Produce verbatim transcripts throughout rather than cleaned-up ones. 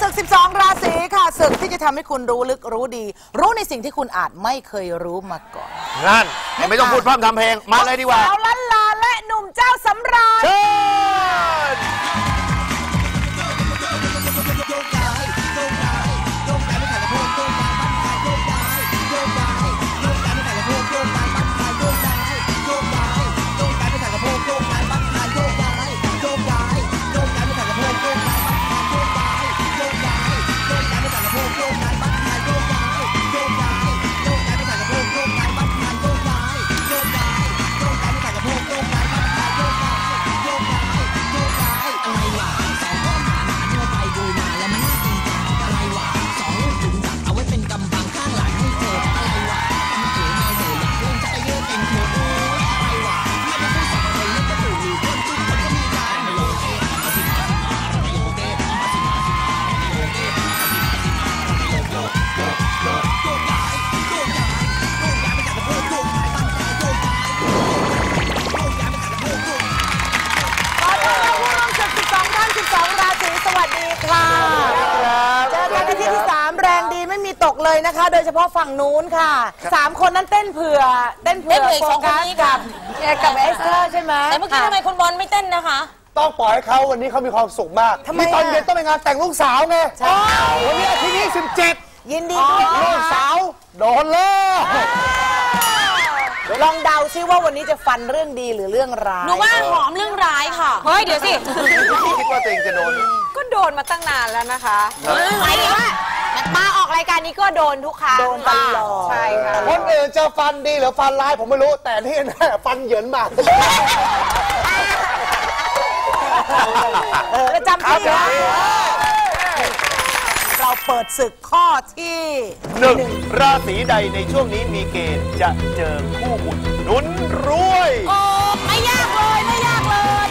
ศึกสิบสองราศีค่ะศึกที่จะทำให้คุณรู้ลึกรู้ดีรู้ในสิ่งที่คุณอาจไม่เคยรู้มาก่อนนั่นไม่ต้องพูดพร่ำทำเพลงมาเลยดีกว่าสาวลันลาและหนุ่มเจ้าสำราญตกเลยนะคะโดยเฉพาะฝั่งนู้นค่ะสามคนนั้นเต้นเผื่อเต้นเผื่อโฟกัสกับกับเอสเตอร์ใช่ไหมแต่เมื่อกี้ทำไมคุณบอลไม่เต้นนะคะต้องปล่อยให้เขาวันนี้เขามีความสุขมากที่ตอนเย็นต้องไปงานแต่งลูกสาวไงวันนี้อาทิตย์ที่สิบเจ็ดยินดีด้วยลูกสาวโดนเลยลองเดาซิว่าวันนี้จะฟันเรื่องดีหรือเรื่องร้ายหนูว่าหอมเรื่องร้ายค่ะเฮ้ยเดี๋ยวสิคิดว่าตัวเองจะโดนก็โดนมาตั้งนานแล้วนะคะหมายถึงว่ามาออกรายการนี้ก็โดนทุกครั้งโดนตลอดใช่ค่ะคนอื่นจะฟันดีหรือฟันร้ายผมไม่รู้แต่นี่แน่ฟันเหยินมากจำที่เราเปิดศึกข้อที่หนึ่งราศีใดในช่วงนี้มีเกณฑ์จะเจอคู่บุญหนุนรวยโอ้ไม่ยากเลยไม่ยากเลย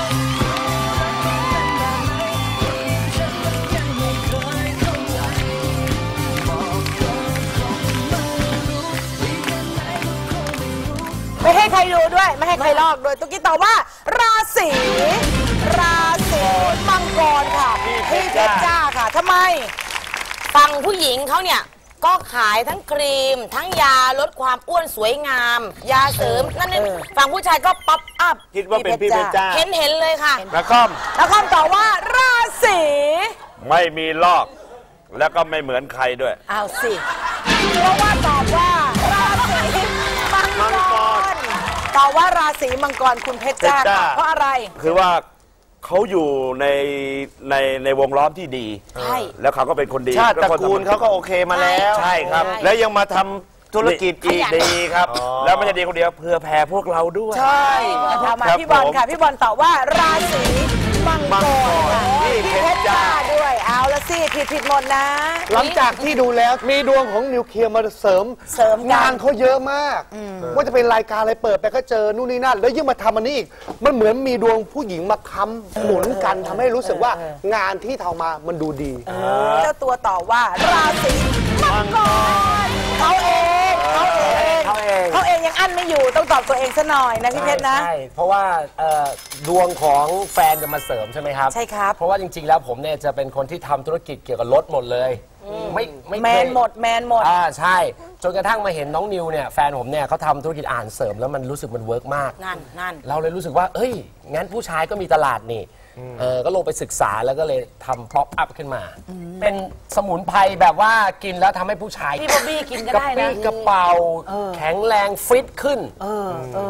ไม่ให้ใครดูด้วยไม่ให้ใครลอกด้วยตุ๊กกี้ตอบว่าราศีราศีมังกรค่ะพี่เพชรจ้าค่ะทำไมฝั่งผู้หญิงเขาเนี่ยก็ขายทั้งครีมทั้งยาลดความอ้วนสวยงามยาเสริมนั่นนี่ฝั่งผู้ชายก็ป๊อปอัพคิดว่าเป็นพี่เพชรจ้าเห็นเห็นเลยค่ะนักคอมนักคอมตอบว่าราศีไม่มีลอกแล้วก็ไม่เหมือนใครด้วยอ้าวสิเพราะว่าตอบว่าราศีมังกรตอบว่าราศีมังกรคุณเพชรจ้าเพราะอะไรคือว่าเขาอยู่ในในในวงล้อมที่ดีใช่แล้วเขาก็เป็นคนดีชาติตระกูลเขาก็โอเคมาแล้วใช่ครับแล้วยังมาทำธุรกิจอีกดีครับแล้วไม่ใช่ดีคนเดียวเพื่อแผ่พวกเราด้วยใช่มาพี่บอลค่ะพี่บอลตอบว่าราศีมังกรพี่เพชรจ้าด้วยเอาละสิผิดผิดหมดนะหลังจากที่ดูแล้วมีดวงของนิวเคลียร์มาเสริมเสริมงานเขาเยอะมากว่าจะเป็นรายการอะไรเปิดไปก็เจอนู่นนี่นั่นแล้วยิ่งมาทำอันนี้อีกมันเหมือนมีดวงผู้หญิงมาค้ำหมุนกันทำให้รู้สึกว่างานที่ทำมามันดูดีเจ้าตัวตอบว่าราศีมังกรเขาเองเขาเองเขาเองเขาเองยังอั้นไม่อยู่ต้องตอบตัวเองซะหน่อยนะพี่เพชรนะใช่เพราะว่าดวงของแฟนจะมาเสริมใช่ไหมครับใช่ครับเพราะว่าจริงๆแล้วผมเนี่ยจะเป็นคนที่ทำธุรกิจเกี่ยวกับรถหมดเลยไม่ไม่แมนหมดแมนหมดอ่าใช่จนกระทั่งมาเห็นน้องนิวเนี่ยแฟนผมเนี่ยเขาทำธุรกิจอาหารเสริมแล้วมันรู้สึกมันเวิร์กมากนั่นนั่นเราเลยรู้สึกว่าเอ้ยงั้นผู้ชายก็มีตลาดนี่เออก็ลงไปศึกษาแล้วก็เลยทำป๊อปอัพขึ้นมาเป็นสมุนไพรแบบว่ากินแล้วทำให้ผู้ชายพี่บ๊อบบี้กินก็ได้นะกระเป๋าแข็งแรงฟิตขึ้นเออเออ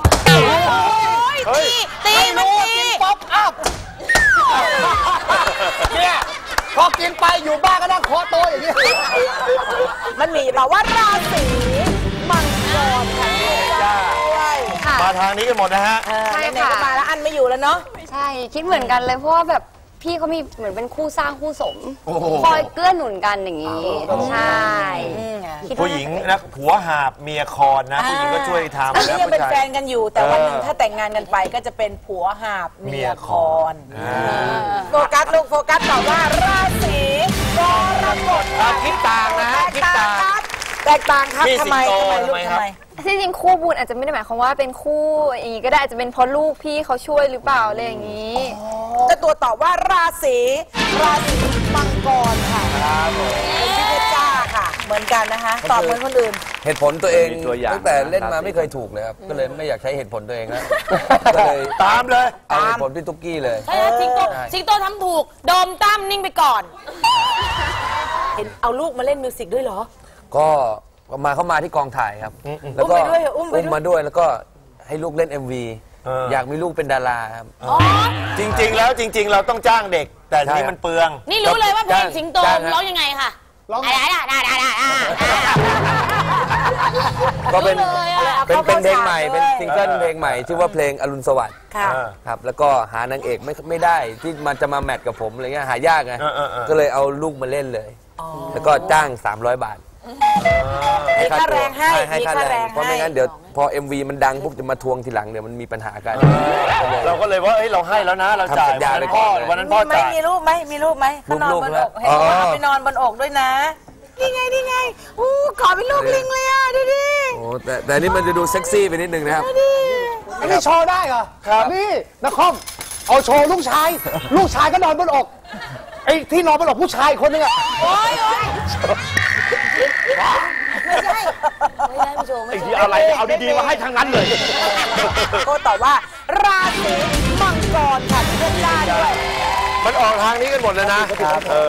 ตีตีมันตีป๊อปอัพเนี่ยพอกินไปอยู่บ้านก็นั่งคอโตอย่างนี้มันมีแบบว่าราศีมังกรค่ะมาทางนี้กันหมดนะฮะใช่ค่ะมาแล้วอันไม่อยู่แล้วเนาะใช่คิดเหมือนกันเลยเพราะว่าแบบพี่เขามีเหมือนเป็นคู่สร้างคู่สมคอยเกื้อหนุนกันอย่างนี้ใช่ผู้หญิงนะผัวหาบเมียคอนนะผู้หญิงก็ช่วยทำอันนี้ยังเป็นแฟนกันอยู่แต่วันหนึ่งถ้าแต่งงานกันไปก็จะเป็นผัวหาบเมียคอนโฟกัสลูกโฟกัสตอบว่าราศีกรกฎคิดต่างนะฮะคิดต่างแตกต่างครับทำไมทำไมลูกทำไมที่จริงคู่บุญอาจจะไม่ได้หมายความว่าเป็นคู่อย่างนี้ก็ได้อาจจะเป็นเพราะลูกพี่เขาช่วยหรือเปล่าอะไรอย่างนี้เจ้าตัวตอบว่าราศีราศีมังกรค่ะเป็นพี่เพชรจ้าค่ะ เหมือนกันนะคะตอบเหมือนคนอื่นเหตุผลตัวเองมีตัวอย่างตั้งแต่เล่นมาไม่เคยถูกเลยครับก็เลยไม่อยากใช้เหตุผลตัวเองแล้วก็เลยตามเลยเอาเหตุผลพี่ตุ๊กกี้เลยใช่แล้วสิงโตสิงโตทำถูกโดมตั้มนิ่งไปก่อน เห็นเอาลูกมาเล่นมิวสิกด้วยเหรอก็มาเข้ามาที่กองถ่ายครับแล้วก็อุ้มไปด้วยเหรออุ้มไปด้วยอุ้มมาด้วยแล้วก็ให้ลูกเล่น เอ็ม วีเออออยากมีลูกเป็นดาราครับอ๋อจริง ๆ แล้วจริง ๆ เราต้องจ้างเด็ก แต่ทีนี้ใช่มันเปลืองนี่รู้เลยว่าเพลงสิงโตจ้างฮะร้องยังไงค่ะร้องได้ได้ได้ได้ได้ได้ก็เป็นรู้เลยอะเป็นเป็นเพลงใหม่เข้าเป็นฉากด้วยซิงเกิลเพลงใหม่ชื่อว่าเพลงอรุณสวัสดิ์ค่ะครับแล้วก็หานางเอกไม่ไม่ได้ที่มันจะมาแมทกับผมอะไรเงี้ยหายากไงเออเออเออก็เลยเอาลูกมาเล่นเลย แล้วก็จ้างสามร้อยบาทมีค่าแรงให้ให้มีค่าค่าแรแรง งเพราะไม่ให้งั้นเดี๋ยวพอ เอ็ม วี มันดังปุ๊บจะมาทวงทีหลังเดี๋ยวมันมีปัญหากันเราก็เลยว่าเอ้ยเราให้แล้วนะ เราจ่ายทำสัญญาวันไปนั้นก่พ่ออนเลยวันนั้นพ่อมีไหมจ่ายมีรูปไหมมีรูปไหมเขานอนบนอกเห็นอ๋อว่าเอาไปนอนบนอกด้วยนะนี่ไงนี่ไงอู้ขอเป็นลูกลิงเลยอ่ะดูดิโอ้แต่แต่นี่มันจะดูเซ็กซี่ไปนิดนึงนะครับอันนี้โชว์ได้เหรอครับนี่นักคอมเอาโชว์ลูกชาย ลูกชายก็นอนบนอกไอ้ที่นอนบนอกผู้ชายคนนึงอะโอ้ยโอ้ยไม่ใช่ไม่ได้ไม่โชว์ไม่ไอ้โชที่ว์อะไรเอาดีๆมาให้ทั้งนั้นเลยก็ตอบว่าราศีมังกรค่ะพี่เพชรจ้าด้วยมันออกทางนี้กันหมดเลยนะ